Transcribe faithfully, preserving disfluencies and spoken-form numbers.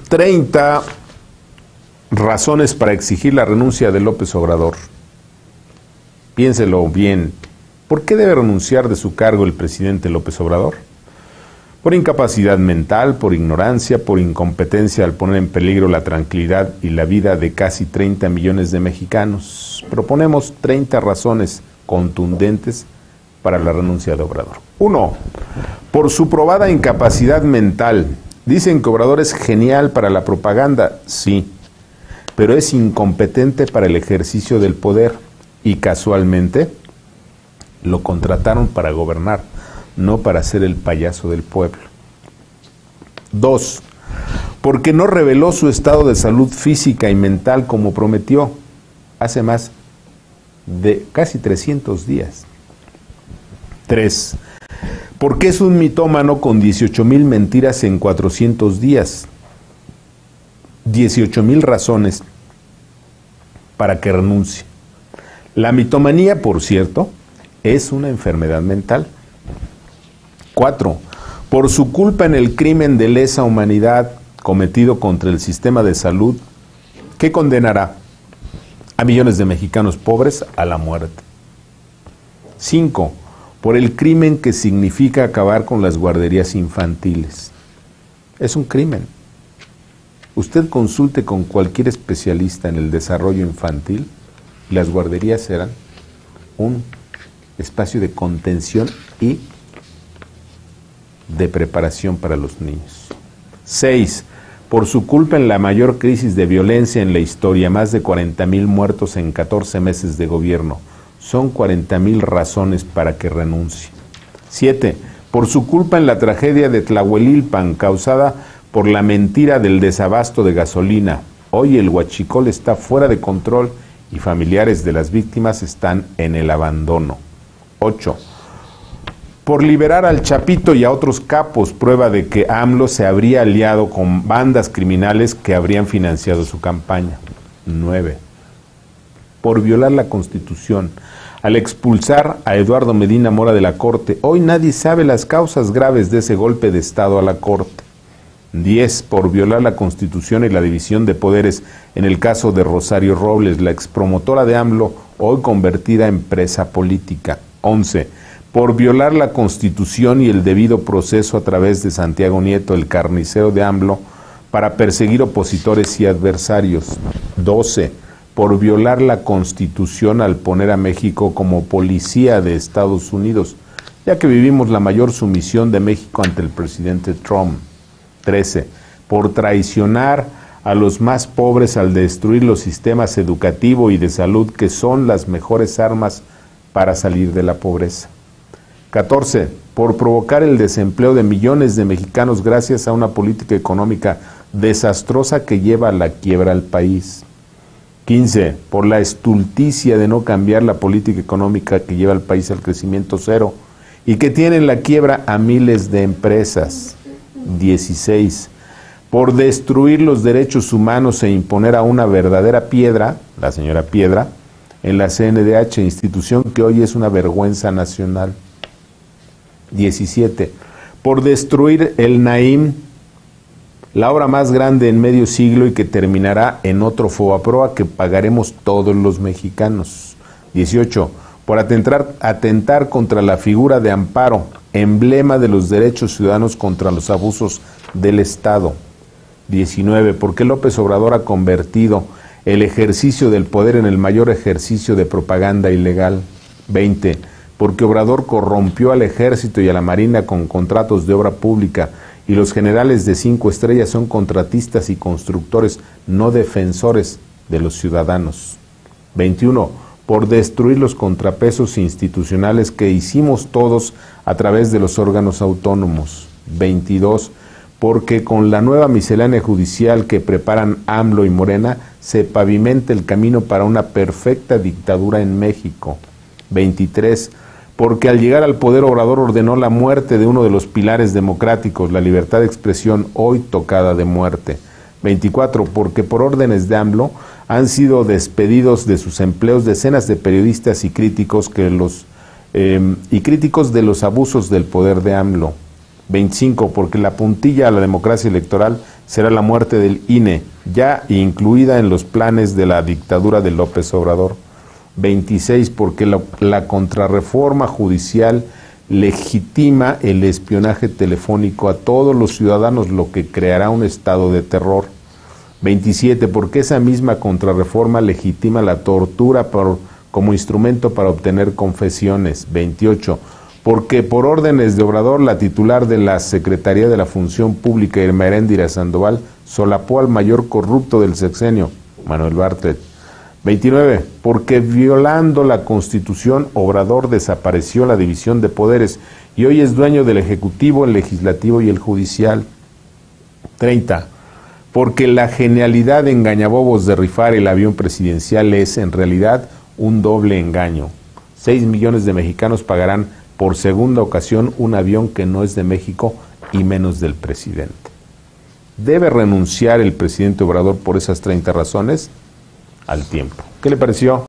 treinta razones para exigir la renuncia de López Obrador. Piénselo bien. ¿Por qué debe renunciar de su cargo el presidente López Obrador? Por incapacidad mental, por ignorancia, por incompetencia al poner en peligro la tranquilidad y la vida de casi treinta millones de mexicanos. Proponemos treinta razones contundentes para la renuncia de Obrador. Uno, por su probada incapacidad mental. Dicen que Obrador es genial para la propaganda, sí, pero es incompetente para el ejercicio del poder y casualmente lo contrataron para gobernar, no para ser el payaso del pueblo. Dos, porque no reveló su estado de salud física y mental como prometió hace más de casi trescientos días. Tres, porque es un mitómano con dieciocho mil mentiras en cuatrocientos días. dieciocho mil razones para que renuncie. La mitomanía, por cierto, es una enfermedad mental. Cuatro, por su culpa en el crimen de lesa humanidad cometido contra el sistema de salud, que condenará a millones de mexicanos pobres a la muerte. Cinco, por el crimen que significa acabar con las guarderías infantiles. Es un crimen. Usted consulte con cualquier especialista en el desarrollo infantil y las guarderías serán un espacio de contención y de preparación para los niños. Seis, por su culpa en la mayor crisis de violencia en la historia, más de cuarenta mil muertos en catorce meses de gobierno. Son cuarenta mil razones para que renuncie. Siete, por su culpa en la tragedia de Tlahuelilpan, causada por la mentira del desabasto de gasolina. Hoy el huachicol está fuera de control y familiares de las víctimas están en el abandono. Ocho, por liberar al Chapito y a otros capos, prueba de que AMLO se habría aliado con bandas criminales que habrían financiado su campaña. Nueve, por violar la Constitución, al expulsar a Eduardo Medina Mora de la Corte. Hoy nadie sabe las causas graves de ese golpe de Estado a la Corte. Diez, por violar la Constitución y la división de poderes en el caso de Rosario Robles, la expromotora de AMLO, hoy convertida en presa política. Once, por violar la Constitución y el debido proceso a través de Santiago Nieto, el carnicero de AMLO, para perseguir opositores y adversarios. Doce, por violar la Constitución al poner a México como policía de Estados Unidos, ya que vivimos la mayor sumisión de México ante el presidente Trump. Trece, por traicionar a los más pobres al destruir los sistemas educativo y de salud, que son las mejores armas para salir de la pobreza. catorce, por provocar el desempleo de millones de mexicanos gracias a una política económica desastrosa que lleva a la quiebra al país. quince, por la estulticia de no cambiar la política económica que lleva al país al crecimiento cero y que tiene en la quiebra a miles de empresas. dieciséis, por destruir los derechos humanos e imponer a una verdadera piedra, la señora Piedra, en la C N D H, institución que hoy es una vergüenza nacional. diecisiete, por destruir el Naim, la obra más grande en medio siglo y que terminará en otro Fobaproa que pagaremos todos los mexicanos. dieciocho, por atentar, atentar contra la figura de Amparo, emblema de los derechos ciudadanos contra los abusos del Estado. diecinueve, porque López Obrador ha convertido el ejercicio del poder en el mayor ejercicio de propaganda ilegal. veinte, porque Obrador corrompió al ejército y a la marina con contratos de obra pública y los generales de cinco estrellas son contratistas y constructores, no defensores de los ciudadanos. veintiuno, por destruir los contrapesos institucionales que hicimos todos a través de los órganos autónomos. veintidós, porque con la nueva miscelánea judicial que preparan AMLO y Morena, se pavimenta el camino para una perfecta dictadura en México. veintitrés, porque al llegar al poder Obrador ordenó la muerte de uno de los pilares democráticos, la libertad de expresión, hoy tocada de muerte. veinticuatro, porque por órdenes de AMLO han sido despedidos de sus empleos decenas de periodistas y críticos que los eh, y críticos de los abusos del poder de AMLO. veinticinco, porque la puntilla a la democracia electoral será la muerte del I N E, ya incluida en los planes de la dictadura de López Obrador. veintiséis, porque la, la contrarreforma judicial legitima el espionaje telefónico a todos los ciudadanos, lo que creará un estado de terror. veintisiete, porque esa misma contrarreforma legitima la tortura por, como instrumento para obtener confesiones. veintiocho, porque por órdenes de Obrador, la titular de la Secretaría de la Función Pública, Irma Heréndira Sandoval, solapó al mayor corrupto del sexenio, Manuel Bartlett. veintinueve, porque violando la Constitución, Obrador desapareció la división de poderes y hoy es dueño del Ejecutivo, el Legislativo y el Judicial. treinta, porque la genialidad de engañabobos de rifar el avión presidencial es, en realidad, un doble engaño. seis millones de mexicanos pagarán por segunda ocasión un avión que no es de México y menos del presidente. ¿Debe renunciar el presidente Obrador por esas treinta razones? Al tiempo. ¿Qué le pareció?